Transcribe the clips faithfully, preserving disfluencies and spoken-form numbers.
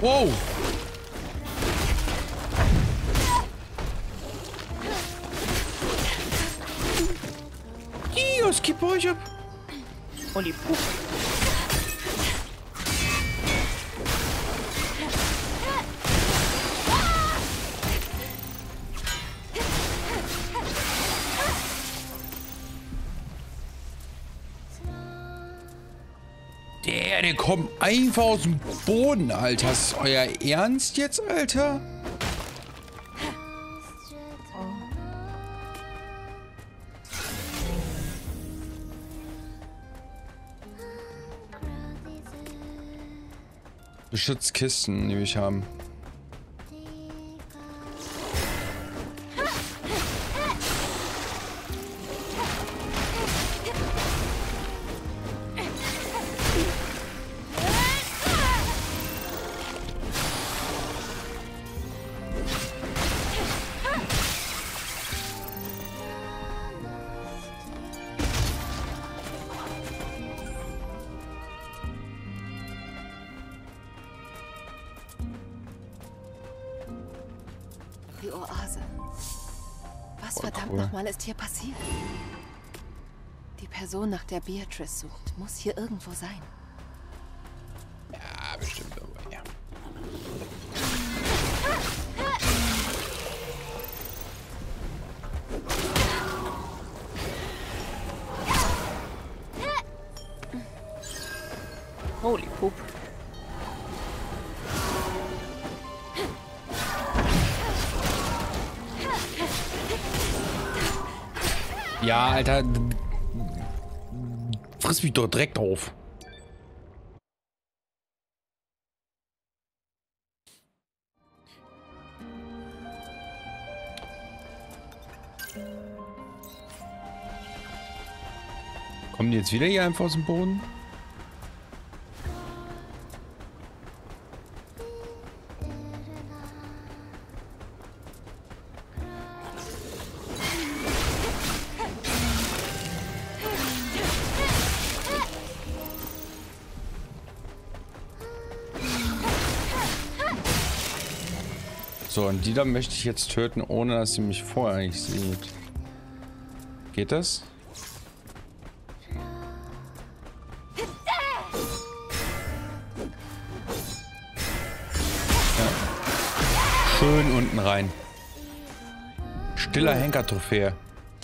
Wow! Dios, gib euch ab! Holy Pup. Der, der kommt einfach aus dem Boden, Alter. Ist euer Ernst jetzt, Alter? Beschützkisten, die ich haben. Die Oase. Was Voll verdammt cool. nochmal ist hier passiert? Die Person, nach der Beatrice sucht, muss hier irgendwo sein. Ja, bestimmt irgendwo, ja. Holy Pup. Ja, Alter. Friss mich doch direkt auf. Kommen die jetzt wieder hier einfach aus dem Boden? So, und die da möchte ich jetzt töten, ohne dass sie mich vorher nicht sieht. Geht das? Ja. Schön unten rein. Stiller Henker-Trophäe.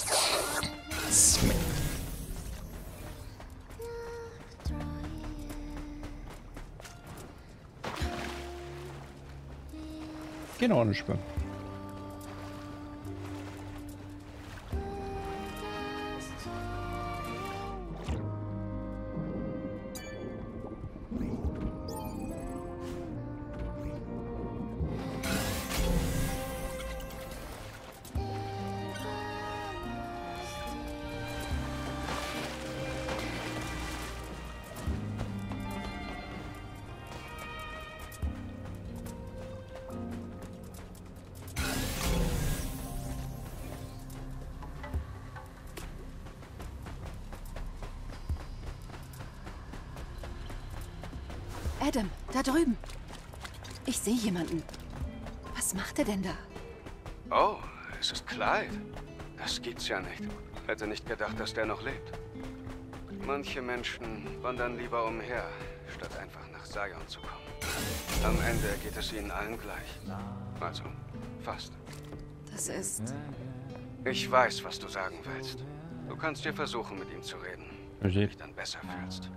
Genau, nicht mehr. Adam, da drüben. Ich sehe jemanden. Was macht er denn da? Oh, es ist Clive. Das gibt's ja nicht. Hätte nicht gedacht, dass der noch lebt. Manche Menschen wandern lieber umher, statt einfach nach Zion zu kommen. Am Ende geht es ihnen allen gleich. Also, fast. Das ist... Ich weiß, was du sagen willst. Du kannst dir versuchen, mit ihm zu reden. Wenn du dich dann besser fühlst.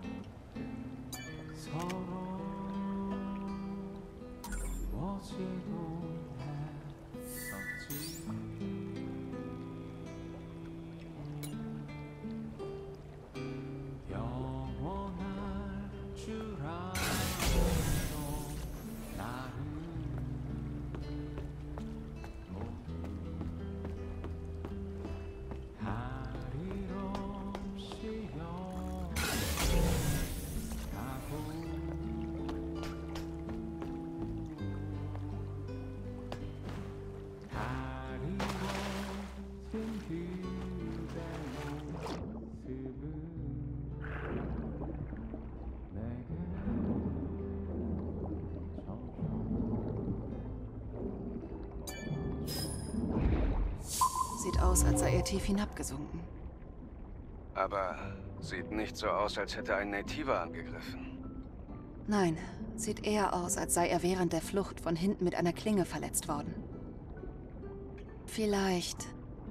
aus, als sei er tief hinabgesunken. Aber sieht nicht so aus, als hätte ein Nativer angegriffen. Nein, sieht eher aus, als sei er während der Flucht von hinten mit einer Klinge verletzt worden. Vielleicht...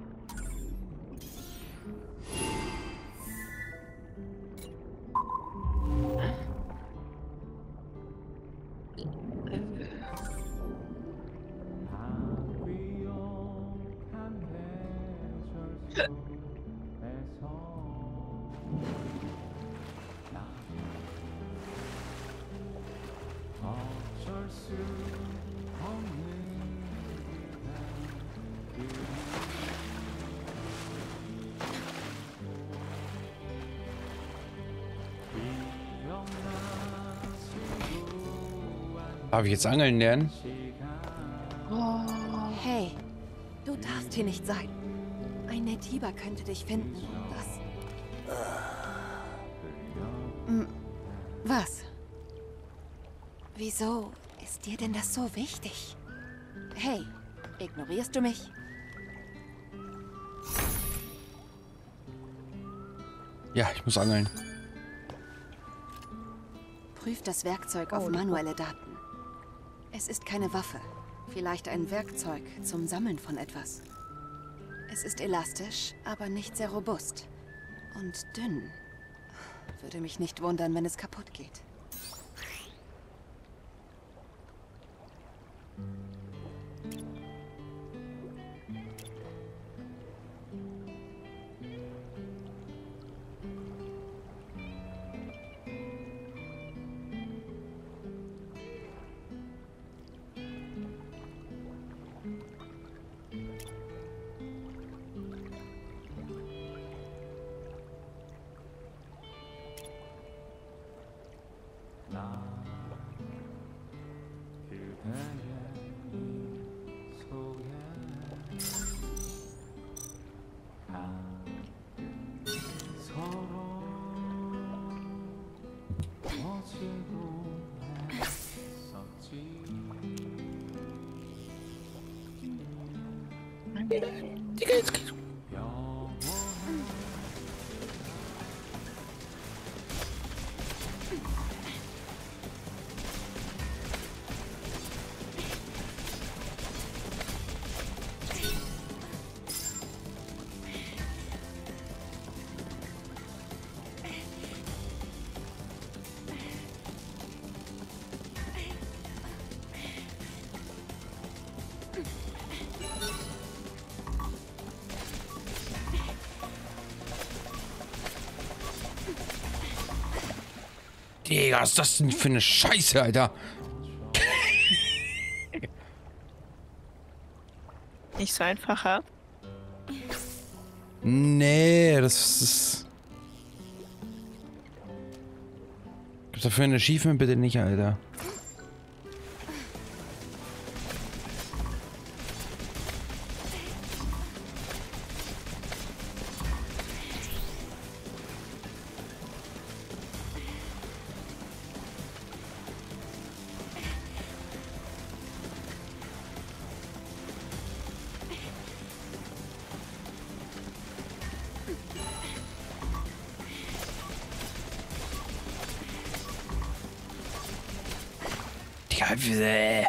Darf ich jetzt angeln lernen? Hey, du darfst hier nicht sein. Ein Nativer könnte dich finden. Das... Hm, was? Wieso ist dir denn das so wichtig? Hey, ignorierst du mich? Ja, ich muss angeln. Prüf das Werkzeug auf manuelle Daten. Es ist keine Waffe. Vielleicht ein Werkzeug zum Sammeln von etwas. Es ist elastisch, aber nicht sehr robust. Und dünn. Würde mich nicht wundern, wenn es kaputt geht. Digga, jetzt kriegst du. Digga, was ist das denn für eine Scheiße, Alter? Nicht so einfacher. Nee, das ist... Gibt's dafür ein Achievement bitte nicht, Alter? Digga,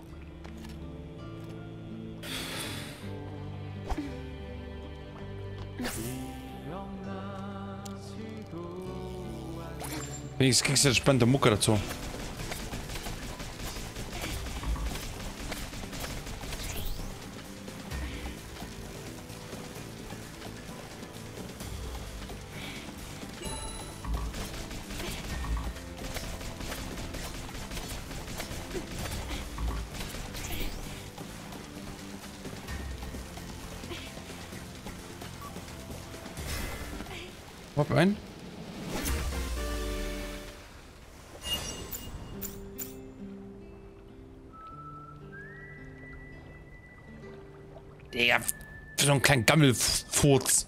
wenigstens kriegst du eine spannende Mucke dazu. Hopp ein. Digga, für so einen kleinen Gammelfurz.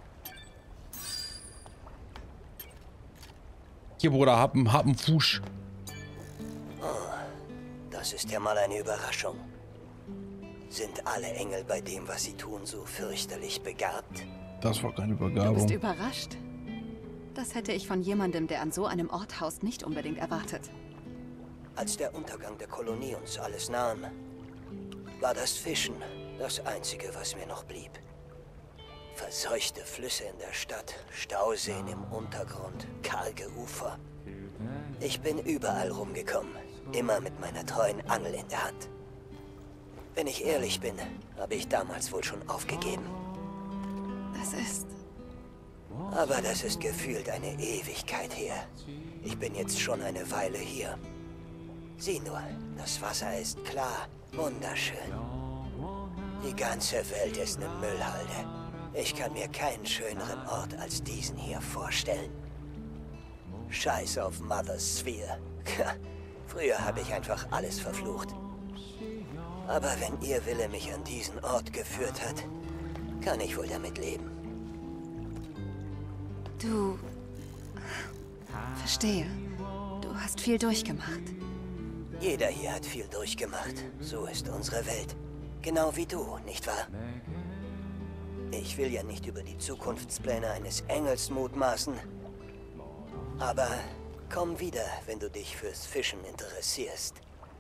Hier, Bruder, hab einen, hab einen Fuß. Oh, das ist ja mal eine Überraschung. Sind alle Engel bei dem, was sie tun, so fürchterlich begabt? Das war keine Du bist Begabung. überrascht. Das hätte ich von jemandem, der an so einem Ort haust, nicht unbedingt erwartet. Als der Untergang der Kolonie uns alles nahm, war das Fischen das Einzige, was mir noch blieb. Verseuchte Flüsse in der Stadt, Stauseen im Untergrund, karge Ufer. Ich bin überall rumgekommen, immer mit meiner treuen Angel in der Hand. Wenn ich ehrlich bin, habe ich damals wohl schon aufgegeben. Das ist... Aber das ist gefühlt eine Ewigkeit her. Ich bin jetzt schon eine Weile hier. Sieh nur, das Wasser ist klar, wunderschön. Die ganze Welt ist eine Müllhalde. Ich kann mir keinen schöneren Ort als diesen hier vorstellen. Scheiß auf Mother's Sphere. Früher habe ich einfach alles verflucht. Aber wenn ihr Wille mich an diesen Ort geführt hat, kann ich wohl damit leben. Du... Verstehe. Du hast viel durchgemacht. Jeder hier hat viel durchgemacht. So ist unsere Welt. Genau wie du, nicht wahr? Ich will ja nicht über die Zukunftspläne eines Engels mutmaßen. Aber komm wieder, wenn du dich fürs Fischen interessierst.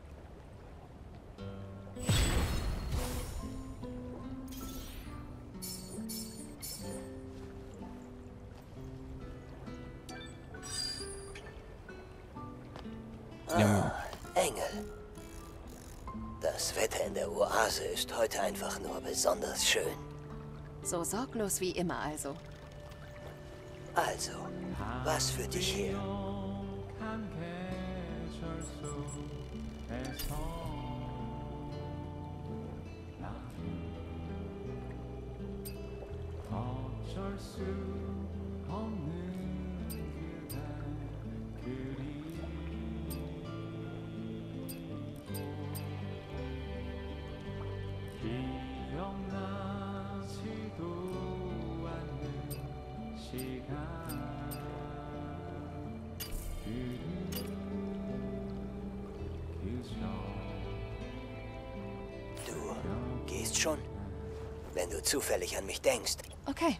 Ah, Engel. Das Wetter in der Oase ist heute einfach nur besonders schön. So sorglos wie immer also. Also, was führt dich her? Du gehst schon? Wenn du zufällig an mich denkst. Okay.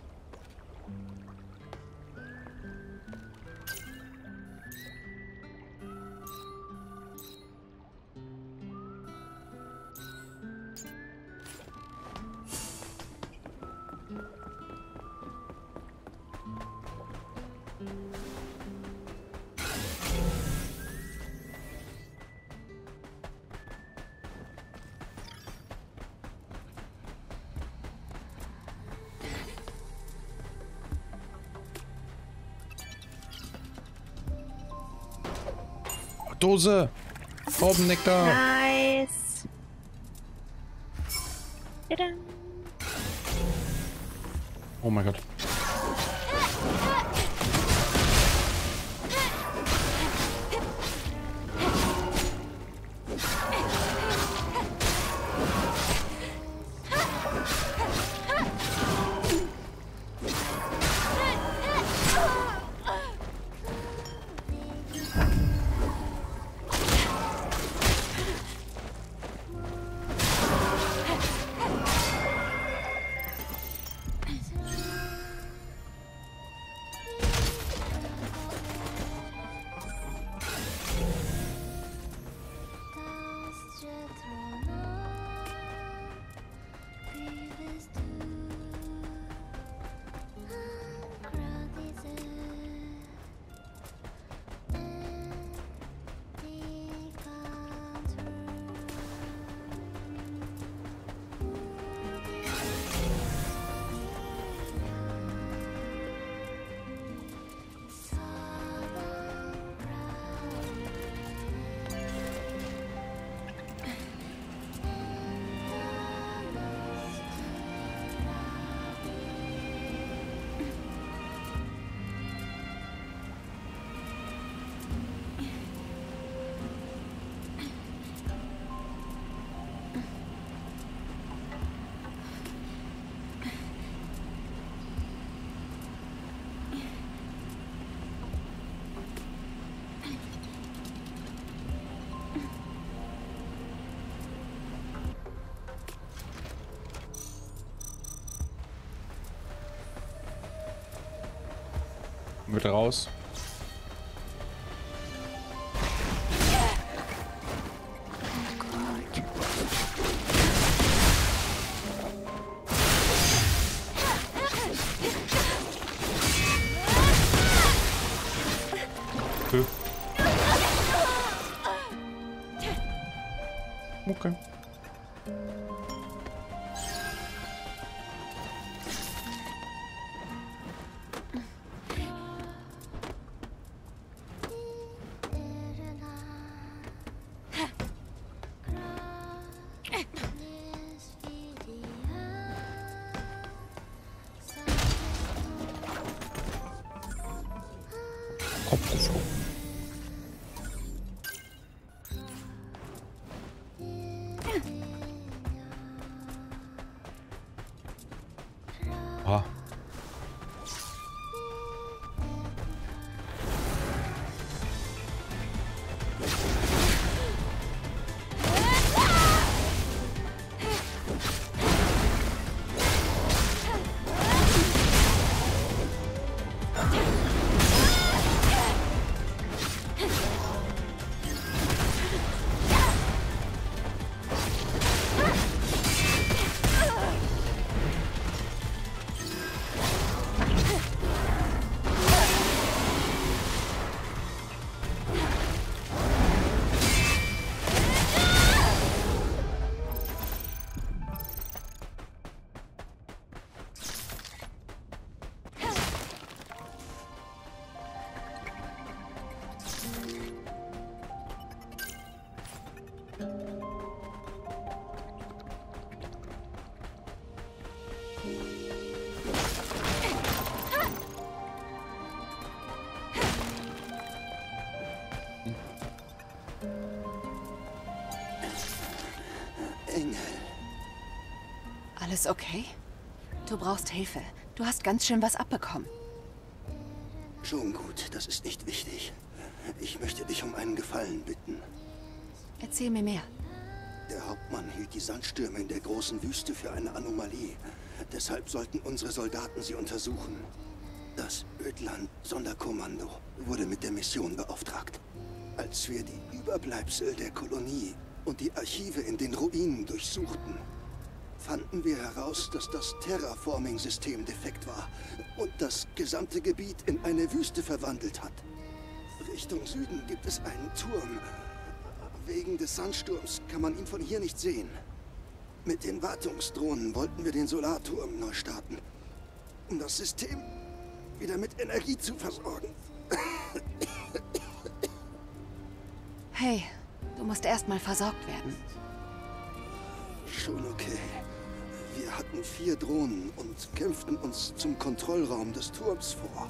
Dose! Traubennektar! Nice. Tada. Oh mein Gott. Wird raus. Okay. Kopf geflogen. Ah. Engel. Alles okay? Du brauchst Hilfe. Du hast ganz schön was abbekommen. Schon gut, das ist nicht wichtig. Ich möchte dich um einen Gefallen bitten. Erzähl mir mehr. Der Hauptmann hielt die Sandstürme in der großen Wüste für eine Anomalie. Deshalb sollten unsere Soldaten sie untersuchen. Das Ödland-Sonderkommando wurde mit der Mission beauftragt. Als wir die Überbleibsel der Kolonie und die Archive in den Ruinen durchsuchten, fanden wir heraus, dass das Terraforming-System defekt war und das gesamte Gebiet in eine Wüste verwandelt hat. Richtung Süden gibt es einen Turm. Wegen des Sandsturms kann man ihn von hier nicht sehen. Mit den Wartungsdrohnen wollten wir den Solarturm neu starten, um das System wieder mit Energie zu versorgen. Hey, du musst erstmal versorgt werden. Schon okay. Wir hatten vier Drohnen und kämpften uns zum Kontrollraum des Turms vor.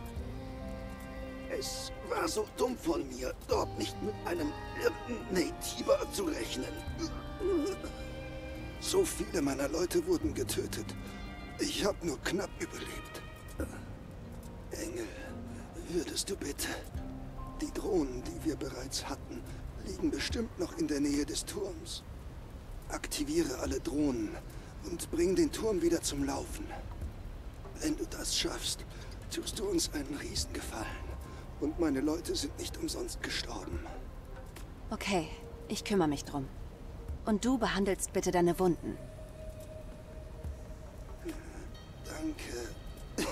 Es war so dumm von mir, dort nicht mit einem Nativer zu rechnen. So viele meiner Leute wurden getötet. Ich habe nur knapp überlebt. Engel, würdest du bitte... Die Drohnen, die wir bereits hatten, liegen bestimmt noch in der Nähe des Turms. Aktiviere alle Drohnen und bring den Turm wieder zum Laufen. Wenn du das schaffst, tust du uns einen Riesengefallen. Und meine Leute sind nicht umsonst gestorben. Okay, ich kümmere mich drum. Und du behandelst bitte deine Wunden. Danke.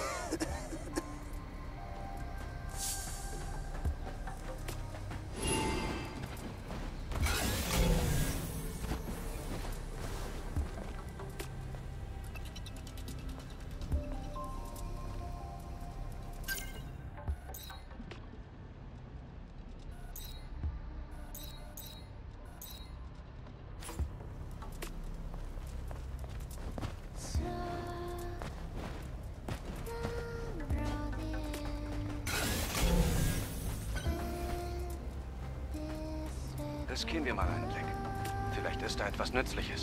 Riskieren wir mal einen Blick. Vielleicht ist da etwas Nützliches.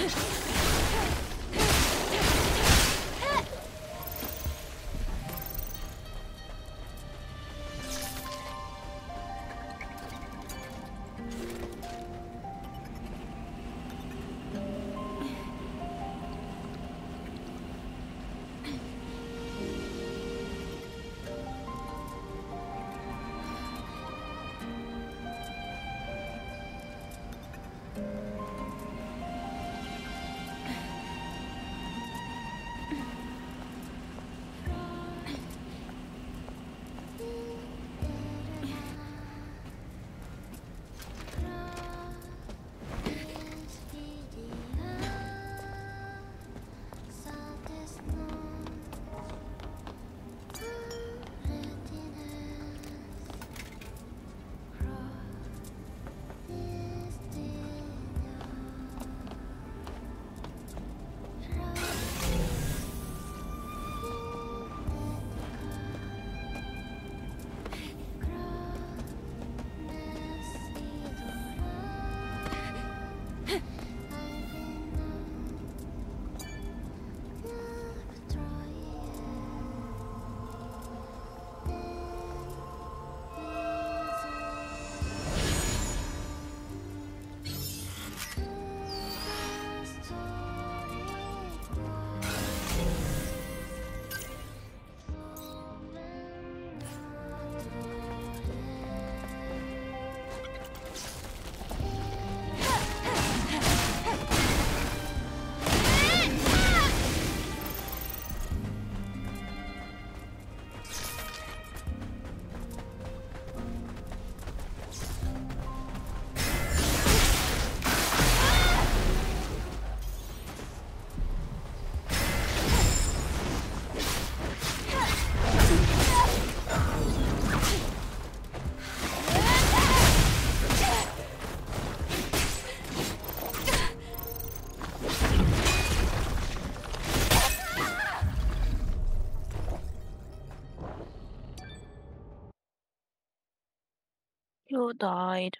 You died.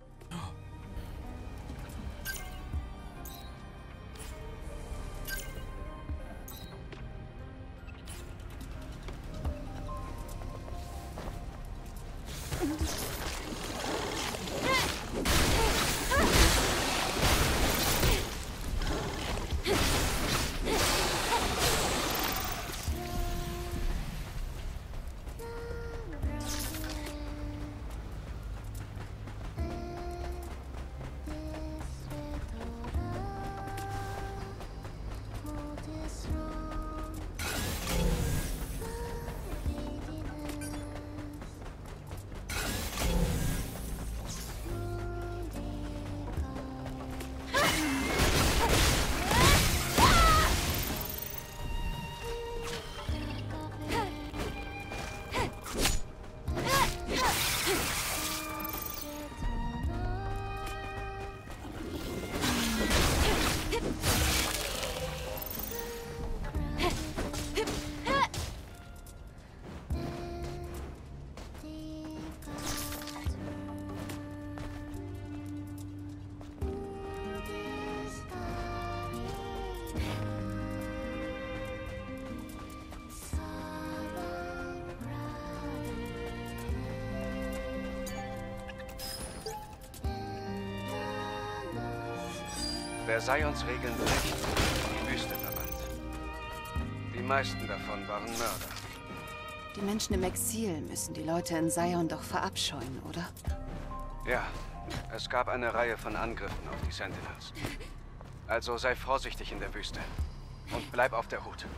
Wer Sions Regeln bricht, in die Wüste verbannt. Die meisten davon waren Mörder. Die Menschen im Exil müssen die Leute in Sion doch verabscheuen, oder? Ja, es gab eine Reihe von Angriffen auf die Sentinels. Also sei vorsichtig in der Wüste. Und bleib auf der Hut.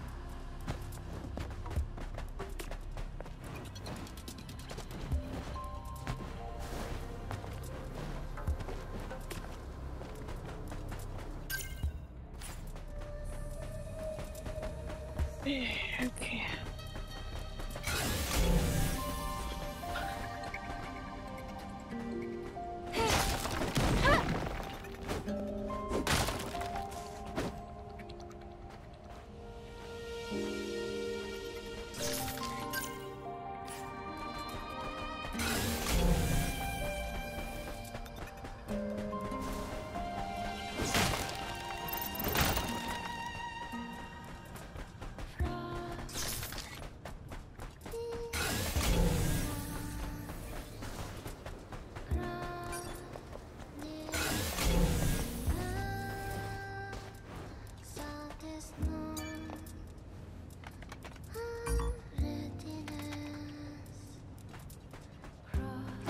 Okay.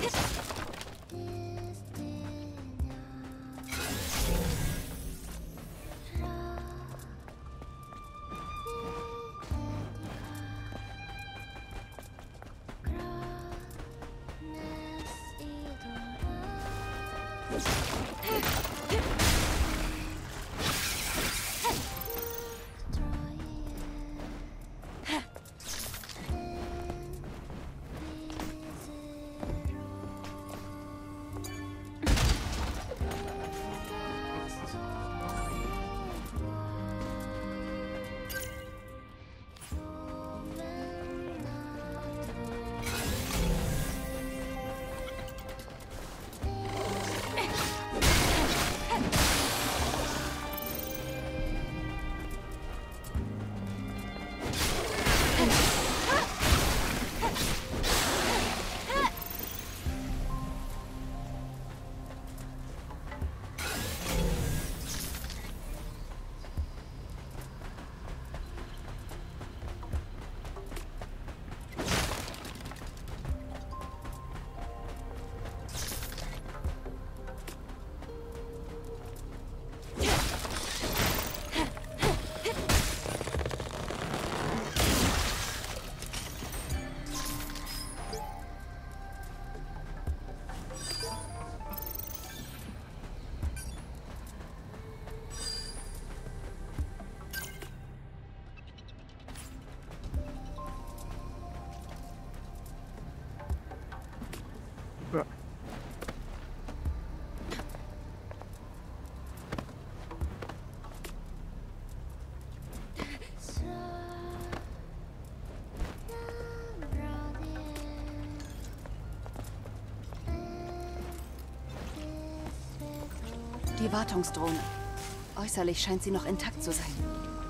Die Wartungsdrohne. Äußerlich scheint sie noch intakt zu sein.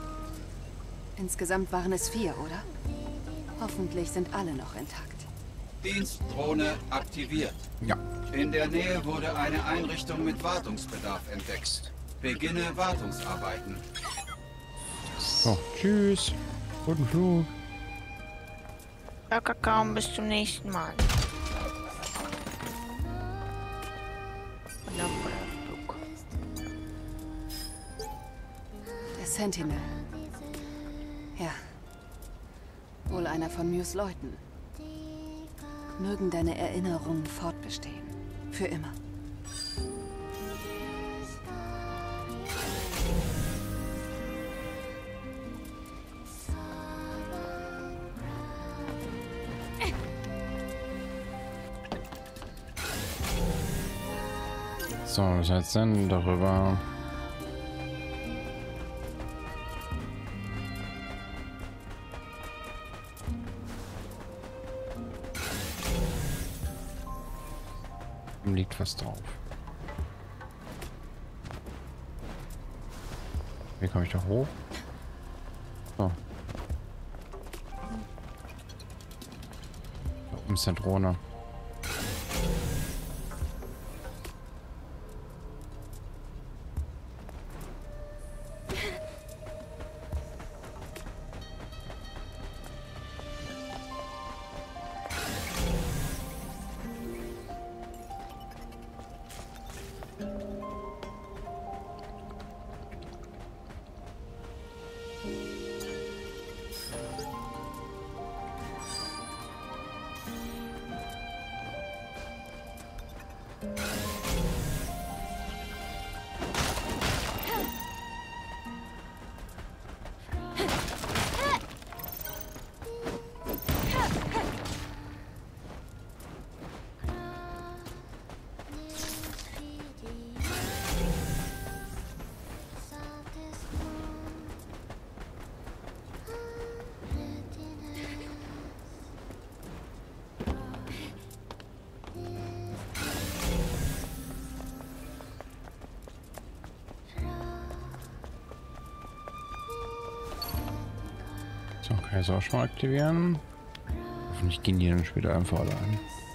Insgesamt waren es vier, oder? Hoffentlich sind alle noch intakt. Dienstdrohne aktiviert. Ja. In der Nähe wurde eine Einrichtung mit Wartungsbedarf entdeckt. Beginne Wartungsarbeiten. So, tschüss. Guten Flug. Ja, Kakao, bis zum nächsten Mal. Der Sentinel. Ja. Wohl einer von Mews Leuten. Mögen deine Erinnerungen fortbestehen. Für immer. So, was heißt denn darüber? Liegt was drauf. Wie komme ich da hoch? So. Da oben ist der Drohne. So, kann ich es auch schon mal aktivieren. Hoffentlich gehen die dann später einfach alle an.